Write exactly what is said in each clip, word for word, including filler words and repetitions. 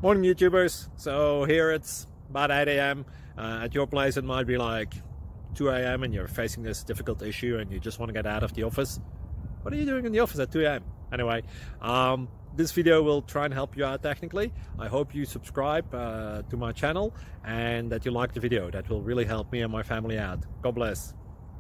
Morning YouTubers. So here it's about eight A M Uh, at your place it might be like two A M and you're facing this difficult issue and you just want to get out of the office. What are you doing in the office at two A M? Anyway, um, this video will try and help you out technically. I hope you subscribe uh, to my channel and that you like the video. That will really help me and my family out. God bless.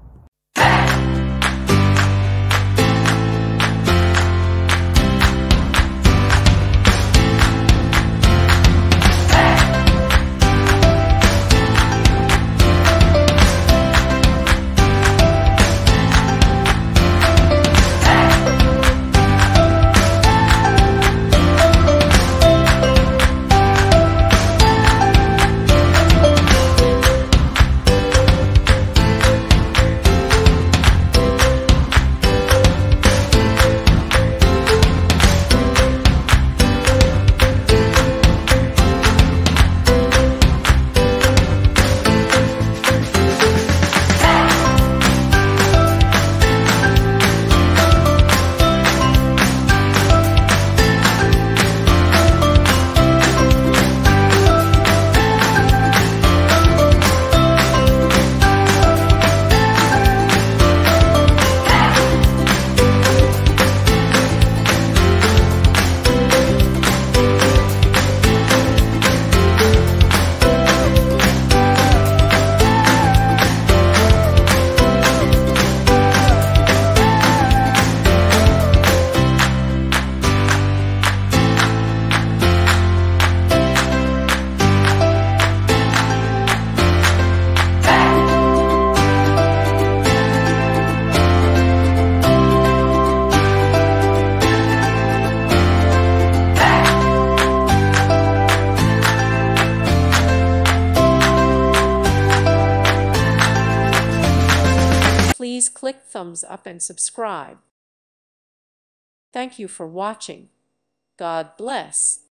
Please click thumbs up and subscribe. Thank you for watching. God bless.